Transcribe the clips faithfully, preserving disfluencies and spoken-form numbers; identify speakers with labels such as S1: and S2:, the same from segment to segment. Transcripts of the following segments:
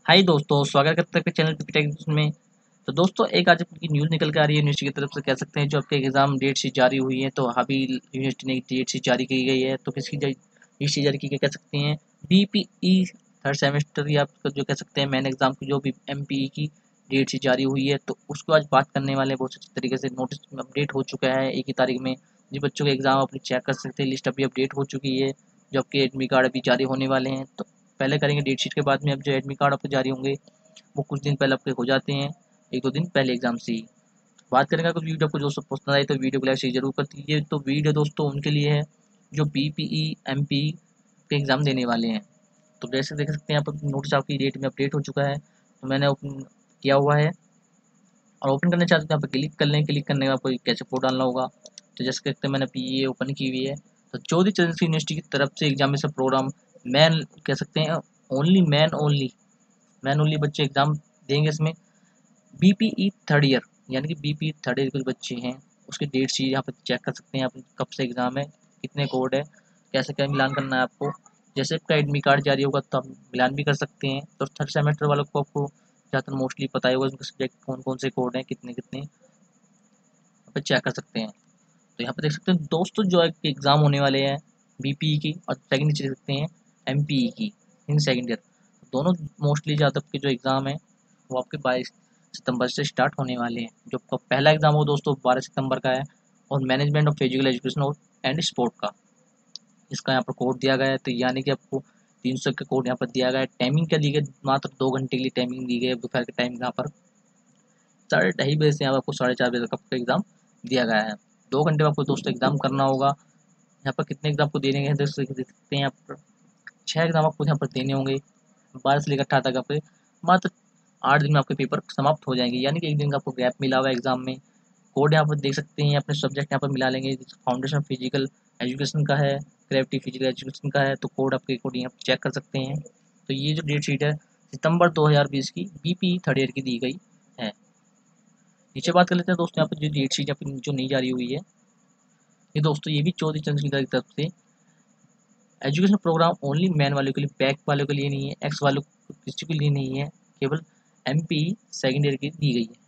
S1: हाय दोस्तों, स्वागत करते हैं आपके चैनल पीपी टेक में। तो दोस्तों, एक आज की न्यूज़ निकल के आ रही है यूनिवर्सिटी की तरफ से, कह सकते हैं जो आपके एग्ज़ाम डेट शीट जारी हुई है। तो अभी यूनिवर्सिटी ने डेट शीट जारी की गई है। तो किसकी डेट शीट जारी की गई, कह सकते हैं बीपीई थर्ड सेमेस्टर या आपका जो कह सकते हैं मेन एग्ज़ाम की जो भी एमपीई की डेट शीट जारी हुई है। तो उसको आज बात करने वाले हैं। बहुत अच्छी तरीके से नोटिस अपडेट हो चुका है एक ही तारीख में। जिन बच्चों के एग्ज़ाम अपनी चेक कर सकते हैं, लिस्ट अभी अपडेट हो चुकी है। जो आपके एडमिट कार्ड अभी जारी होने वाले हैं, तो पहले करेंगे डेट शीट के बाद में। अब जो एडमिट कार्ड आपके जारी होंगे वो कुछ दिन पहले आपके हो जाते हैं, एक दो दिन पहले एग्जाम से ही। बात करेंगे, कुछ वीडियो आपको दोस्तों पसंद आए तो वीडियो को लाइक शेयर जरूर कर दीजिए। तो वीडियो दोस्तों उनके लिए है जो बीपीई एमपी के एग्ज़ाम देने वाले हैं। तो जैसे देख सकते हैं यहाँ पर नोटिस आपकी डेट में अपडेट हो चुका है। तो मैंने ओपन किया हुआ है और ओपन करना चाहते हैं यहाँ पर क्लिक कर लें। क्लिक करने का आपको कैसे कोड डालना होगा। तो जैसे कहते हैं मैंने पी ए ओपन की हुई है। तो चौधरी चरण सिंह यूनिवर्सिटी की तरफ से एग्जामिनेशन प्रोग्राम मैन कह सकते हैं, only main only main only बच्चे एग्जाम देंगे इसमें। बीपीई थर्ड ईयर यानी कि बीपीई थर्ड ईयर के जो बच्चे हैं उसकी डेट शीट यहाँ पर चेक कर सकते हैं आप, कब से एग्ज़ाम है, कितने कोड है, कैसे क्या मिलान करना है आपको। जैसे आपका एडमिट कार्ड जारी होगा तो आप मिलान भी कर सकते हैं। तो थर्ड सेमेस्टर वालों को आपको ज़्यादातर मोस्टली पता ही होगा उनके सब्जेक्ट कौन कौन से कोड हैं, कितने कितने यहाँ पर चेक कर सकते हैं। तो यहाँ पर देख सकते हैं दोस्तों जो एग्ज़ाम होने वाले हैं बीपीई की, और सेकेंड देख सकते हैं एमपीई की इन सेकेंड ईयर। दोनों मोस्टली ज़्यादा के जो एग्ज़ाम है वो आपके बाईस सितंबर से स्टार्ट होने वाले हैं। जो आपका पहला एग्ज़ाम हो दोस्तों बारह सितंबर का है, और मैनेजमेंट ऑफ फिजिकल एजुकेशन और एंड स्पोर्ट का इसका यहाँ पर कोड दिया गया है। तो यानी कि आपको तीन सौ का कोड यहाँ पर दिया गया है। टाइमिंग क्या दी गई, मात्र दो घंटे के लिए टाइमिंग दी गई है। दोपहर के टाइम यहाँ पर साढ़े ढाई बजे से यहाँ पर आपको साढ़े चार बजे तक आपका एग्ज़ाम दिया गया है। दो घंटे में आपको दोस्तों एग्ज़ाम करना होगा। यहाँ पर कितने एग्ज़ाम को देने हैं देख सकते हैं यहाँ पर छः एग्ज़ाम आपको यहाँ पर देने होंगे। बारह से लेकर अठारह तक आपके मात्र आठ दिन में आपके पेपर समाप्त हो जाएंगे, यानी कि एक दिन का आपको गैप मिला हुआ है एग्जाम में। कोड यहाँ पर देख सकते हैं, अपने सब्जेक्ट यहाँ पर मिला लेंगे। फाउंडेशन फिजिकल एजुकेशन का है, ग्रेविटी फिजिकल एजुकेशन का है, तो कोड आपके कोड यहाँ चेक कर सकते हैं। तो ये जो डेट शीट है सितंबर दो हज़ार बीस की बीपी थर्ड ईयर की दी गई है। नीचे बात कर लेते हैं दोस्तों, यहाँ पर जो डेट शीट यहाँ पर जो नहीं जारी हुई है, ये दोस्तों ये भी चौधरी चरण सिंह की तरफ से एजुकेशन प्रोग्राम ओनली मैन वालों के लिए, बैक वालों के लिए नहीं है, एक्स वालों किसी के लिए नहीं है, केवल एमपी सेकेंड ईयर की दी गई है।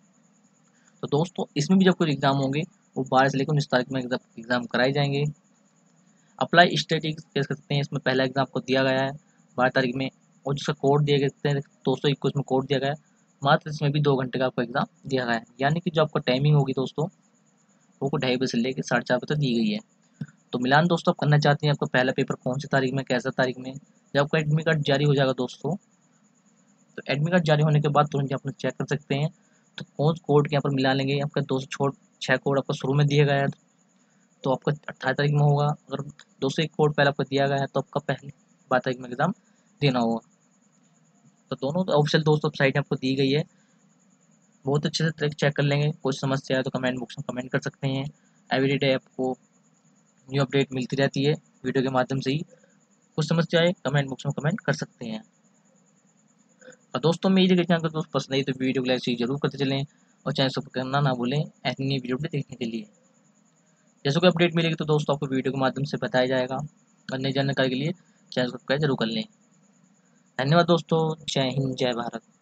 S1: तो दोस्तों इसमें भी जब कोई एग्जाम होंगे वो बारह से लेकर उन्नीस तारीख में एग्जाम कराए जाएंगे। अप्लाई स्टेटिक कह सकते हैं, इसमें पहला एग्जाम को दिया गया है बारह तारीख में, और जिसका कोड दिया गया है दो सौ इक्कीस में कोड दिया गया है। मात्र इसमें भी दो घंटे का आपको एग्जाम दिया गया है, यानी कि जो आपका टाइमिंग होगी दोस्तों वो ढाई बजे से लेकर साढ़े चार बजे तक दी गई है। तो मिलान दोस्तों आप करना चाहते हैं, आपका पहला पेपर कौन सी तारीख में, कैसा तारीख में, जब आपका एडमिट कार्ड जारी हो जाएगा दोस्तों, तो एडमिट कार्ड जारी होने के बाद तुरंत आप चेक कर सकते हैं। तो कौन कोड के यहाँ पर मिला लेंगे, आपका दो सौ छोड़ छः कोड आपको शुरू में दिया गया है तो आपका अट्ठाईस तारीख में होगा। अगर दो सौ एक कोड पहले आपको दिया गया है तो आपका पहले बारह तारीख में एग्ज़ाम देना होगा। तो दोनों ऑप्शन दोस्तों साइड में आपको दी गई है, बहुत अच्छे से ट्रैक चेक कर लेंगे। कोई समस्या है तो कमेंट बॉक्स में कमेंट कर सकते हैं। एवरीडे आपको न्यू अपडेट मिलती रहती है वीडियो के माध्यम से ही। कुछ समस्या है कमेंट बॉक्स में कमेंट कर सकते हैं। और दोस्तों मेरी जगह चैनल को दोस्त पसंद आई तो वीडियो को लाइक जरूर करते चलें, और चैनल सब्सक्राइब करना ना भूलें ऐसी नई वीडियो देखने के लिए। जैसे कोई अपडेट मिलेगी तो दोस्तों आपको वीडियो के माध्यम से बताया जाएगा। और नई जानकारी के लिए चैनल सब्सक्राइब जरूर कर लें। धन्यवाद दोस्तों, जय हिंद जय भारत।